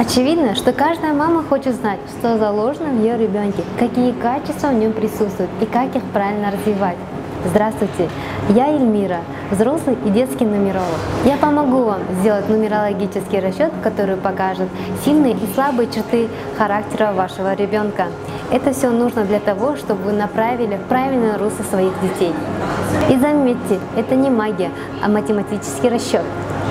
Очевидно, что каждая мама хочет знать, что заложено в ее ребенке, какие качества в нем присутствуют и как их правильно развивать. Здравствуйте, я Эльмира, взрослый и детский нумеролог. Я помогу вам сделать нумерологический расчет, который покажет сильные и слабые черты характера вашего ребенка. Это все нужно для того, чтобы вы направили в правильное русло своих детей. И заметьте, это не магия, а математический расчет.